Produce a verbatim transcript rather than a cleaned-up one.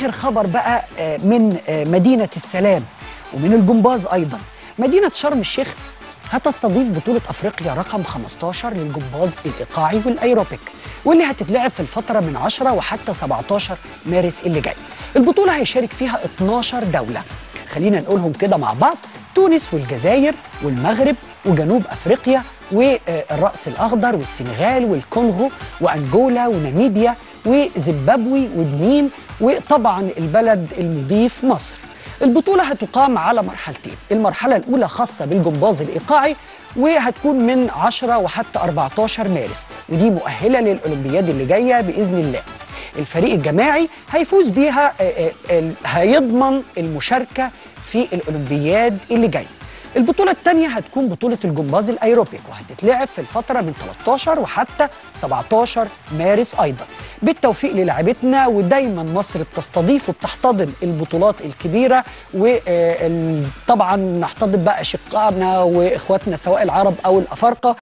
آخر خبر بقى من مدينة السلام ومن الجمباز أيضا. مدينة شرم الشيخ هتستضيف بطولة أفريقيا رقم خمستاشر للجمباز الإيقاعي والأيروبيك، واللي هتتلعب في الفترة من عشرة وحتى سبعتاشر مارس اللي جاي. البطولة هيشارك فيها اتناشر دولة، خلينا نقولهم كده مع بعض: تونس والجزائر والمغرب وجنوب أفريقيا والرأس الأخضر والسنغال والكونغو وأنجولا وناميبيا وزيمبابوي وبنين، وطبعا البلد المضيف مصر. البطولة هتقام على مرحلتين، المرحلة الأولى خاصة بالجمباز الإيقاعي وهتكون من عشرة وحتى أربعتاشر مارس، ودي مؤهلة للأولمبياد اللي جاية بإذن الله. الفريق الجماعي هيفوز بيها هيضمن المشاركة في الأولمبياد اللي جاي. البطولة الثانية هتكون بطولة الجمباز الأيروبيك، وهتتلعب في الفترة من تلتاشر وحتى سبعتاشر مارس أيضا. بالتوفيق للاعبتنا، ودايما مصر بتستضيف وبتحتضن البطولات الكبيرة، وطبعا نحتضن بقى أشقائنا وإخواتنا سواء العرب أو الأفارقة.